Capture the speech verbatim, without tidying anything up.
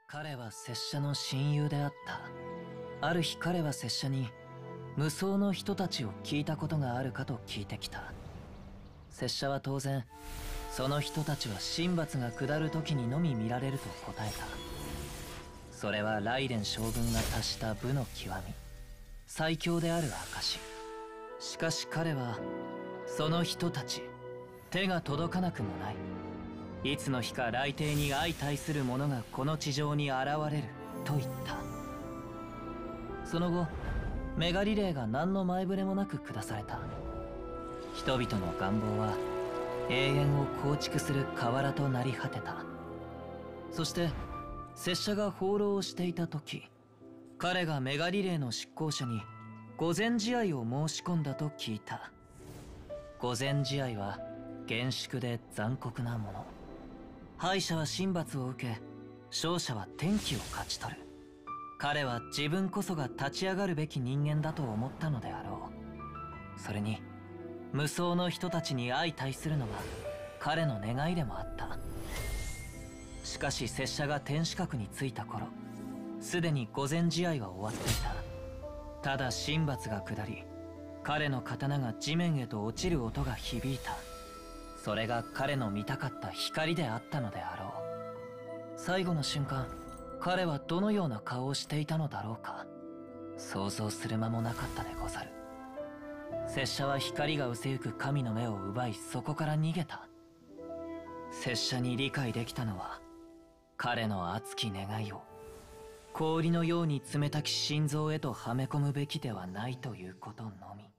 彼は拙者の親友であった。ある日彼は拙者に無双の人たちを聞いたことがあるかと聞いてきた。拙者は当然その人たちは神罰が下る時にのみ見られると答えた。それは雷電将軍が達した武の極み、最強である証。しかし彼はその人たち手が届かなくもない。いつの日か雷帝に相対する者がこの地上に現れると言った。その後メガリレーが何の前触れもなく下された。人々の願望は永遠を構築する河原となり果てた。そして拙者が放浪をしていた時、彼がメガリレーの執行者に御前試合を申し込んだと聞いた。御前試合は厳粛で残酷なもの。敗者は神罰を受け、勝者は天気を勝ち取る。彼は自分こそが立ち上がるべき人間だと思ったのであろう。それに無双の人たちに相対するのが彼の願いでもあった。しかし拙者が天守閣に着いた頃、すでに御前試合は終わっていた。ただ神罰が下り、彼の刀が地面へと落ちる音が響いた。それが彼の見たかった光であったのであろう。最後の瞬間、彼はどのような顔をしていたのだろうか。想像する間もなかったでござる。拙者は光が失せゆく神の目を奪い、そこから逃げた。拙者に理解できたのは、彼の熱き願いを氷のように冷たき心臓へとはめ込むべきではないということのみ。